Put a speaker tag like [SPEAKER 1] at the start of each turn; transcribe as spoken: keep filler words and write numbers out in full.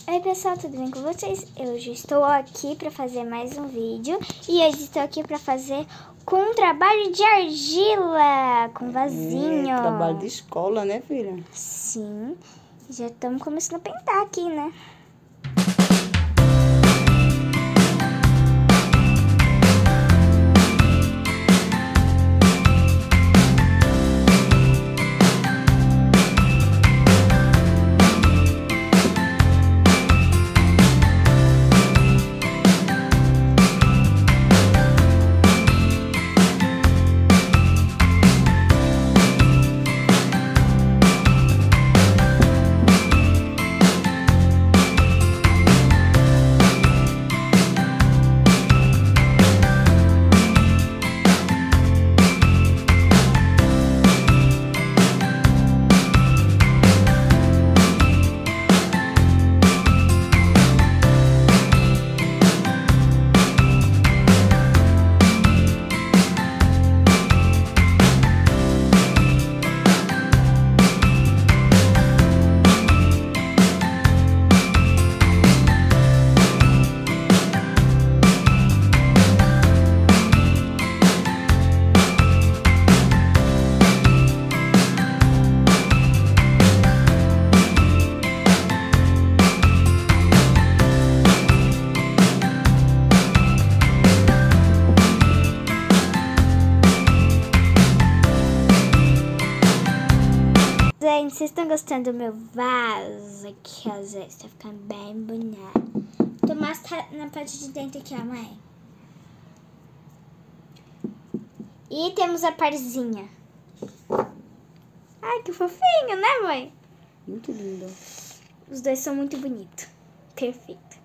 [SPEAKER 1] Oi pessoal, tudo bem com vocês? Eu já estou aqui para fazer mais um vídeo e eu estou aqui para fazer com um trabalho de argila, com vasinho.
[SPEAKER 2] É, trabalho de escola, né, filha?
[SPEAKER 1] Sim, já estamos começando a pintar aqui, né? Gente, vocês estão gostando do meu vaso aqui, ó, gente? Tá ficando bem bonito. Tô mais na parte de dentro aqui, ó, mãe. E temos a parzinha. Ai, que fofinho, né, mãe?
[SPEAKER 2] Muito lindo.
[SPEAKER 1] Os dois são muito bonitos. Perfeito.